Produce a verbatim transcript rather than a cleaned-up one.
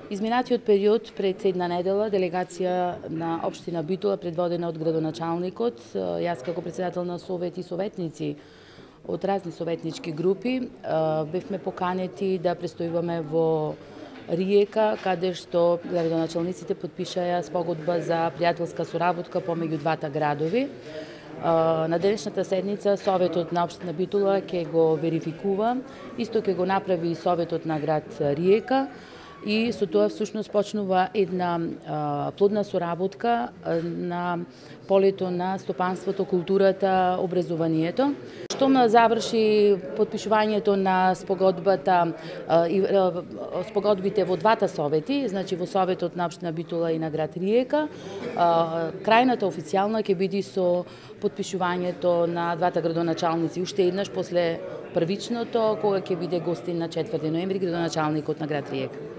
Изминатиот период пред една недела делегација на општина Битола предводена од градоначалникот, јас како председател на совет и советници од разни советнички групи бевме поканети да престојуваме во Риека, каде што градоначалниците потпишаа спогодба за пријателска соработка помеѓу двата градови. На денешната седница Советот на општина Битола ќе го верификува, исто ќе го направи и Советот на град Риека, и со тоа всушност почнува една а, плодна соработка а, на полето на стопанството, културата, образованието. Штом заврши подпишувањето на спогодбата а, и а, спогодбите во двата совети, значи во Советот на општина Битола и на град Риека, а, крајната официјална ќе биде со подпишувањето на двата градоначалници уште еднаш после првичното, кога ќе биде гостин на четврти ноември градоначалникот на град Риека.